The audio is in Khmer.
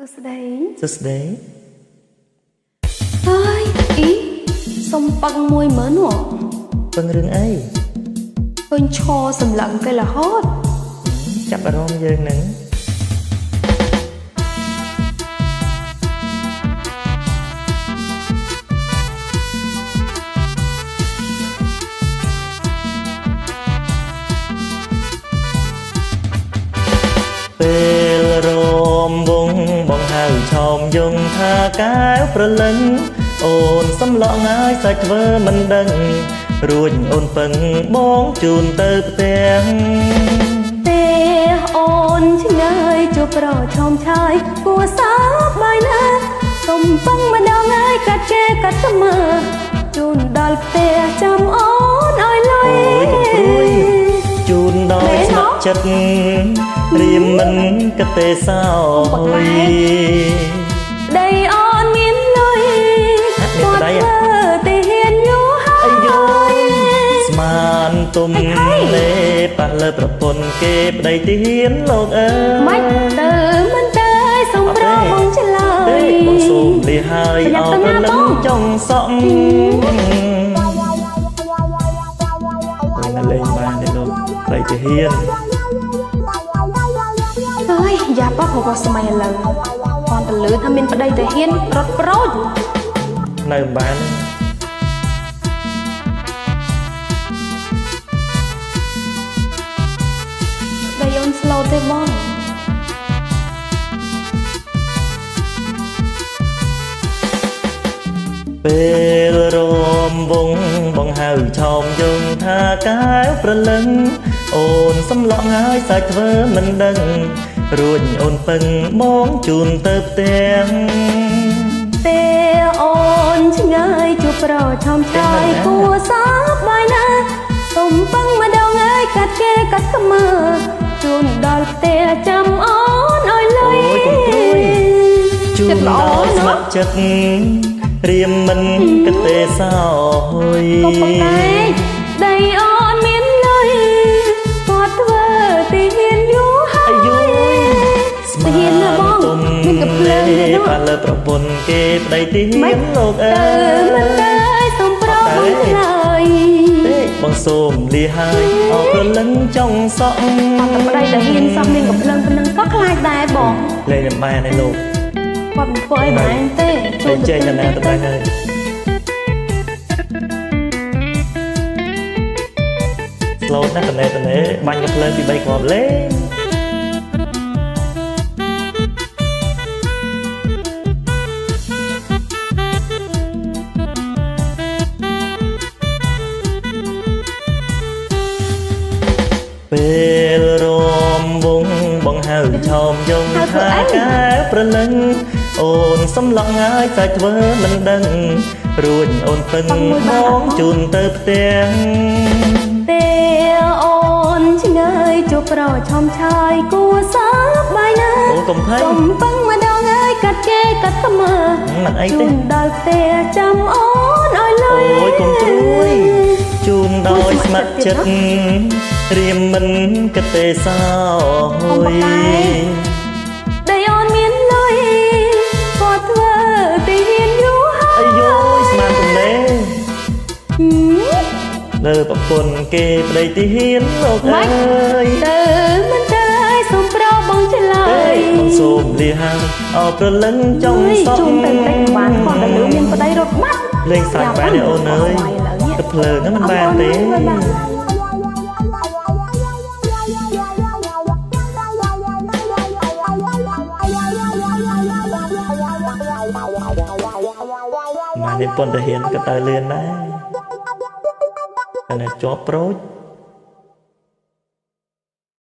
Saturday. Ơi, ý, xong băng môi mớ nọ. Băng rừng ấy. Hên cho sầm lặng cái là hot. Chắp ở rôm dương nắng.ពេលរមវងបងហៅឆោមយងថាកែវប្រលឹងអូនសំឡងហើយសាច់ធ្វើមិនដឹងរួចអូនពឹងបងជូនទៅផ្ទះទេអូនឆ្ងាយជួបប្រឆោមឆាយគួសោកបាយណាសុំពឹងម្ដងហើយកាត់គេកាត់ស្មើជូនដល់ផ្ទះចាំអូនឲ្យលុយអូយកុំព្រួយជូនដល់ស្ម័គ្រចិត្តរៀមមិនកទេសោយដីអូនមានលុយគាត់ធ្វើទីហ៊ានយូរហើយស្មានទុំលេប៉ះលើប្រពន្ធគេប្តីទីហ៊ានលោកអើយមិនទៅមិនទៅសុំប្របងឆ្លើយបងសូមលាហើយអោប្រលឹងចង់សក់លេងបានទេលោកប្តីទីហ៊ានអើយយ៉ាប់របស់សម័យឥឡូវគាត់ទៅលឺថាមានប្តីតាហ៊ានរត់ប្រូចនៅបានតែអូន slow ទេបងពេលរមវងបងហៅឆោមយងថាកែវប្រលឹងអូនសំឡងហើយសាច់ធ្វើមិនដឹងរួចអូនពឹងបងជូនទៅផ្ទះទេអូនឆ្ងាយជួបប្រឆោមឆាយគួសោកបាយណាសុំពឹងម្ដងហើយកាត់គេកាត់ស្មើជូនដល់ផ្ទះចាំអូនឲ្យលុយអូយកុំព្រួយជូនដល់ស្ម័គ្រចិត្តរៀមមិនកទេសោយក៏ប៉ុន្តែដីអូនមានលុយគាត់ធ្វើទីហ៊ានយូរហើយស្មានទុំលេប៉ះលើប្រពន្ធគេប្តីទីហ៊ានលោកអើយមិនទៅសុំប្របងឆ្លើយទេបងសូមលាហើយអោប្រលឹងចង់សក់អត់តែប្តីតាហ៊ានសក់មានកំភ្លើងប៉ុណ្ណឹងក៏ខ្លាចដែរបងលេងមិនបានទេលោកគាត់មិនធ្វើអីបានទេជួយចេញទៅណាទៅបានហើយស្លូតណាស់តនេបាញ់កំភ្លើងពី3គ្រាប់លេងពេលរមវងបងហៅឆោមយងថាកែវប្រលឹងអូនសំឡងហើយសាច់ធ្វើមិនដឹងរួចអូនពឹងបងជូនទៅផ្ទះទេអូនឆ្ងាយជួបប្រឆោមឆាយគួសោកបាយណាអូកុំភ័យសុំពឹងម្ដងហើយកាត់គេកាត់ស្មើមិនអីទេជូនដល់ផ្ទះចាំអូនឲ្យលុយអូយកុំព្រួយជូនដោយស្ម័គ្រចិត្តរៀមមិនកទេសោយដីអូនមានលុយគាត់ធ្វើទីហ៊ានយូរហើយអាយយស្មានទំនេលើប្រពន្ធគេប្តីទីហ៊ានលោកអើយទៅមិនទៅសុំប្របងឆ្លើយបងសូមលាហើយអោប្រលឹងចង់សក់ជូនទៅតែបានគាត់ទៅលឺមានប្តីរត់បាត់លេងសាច់បានទេអូនអើយទឹកភ្លើងហ្នឹងមិនបានទេមកនេះប៉ុនតាហ៊ានក៏ទៅលឿនដែរតែជាប់ប្រូច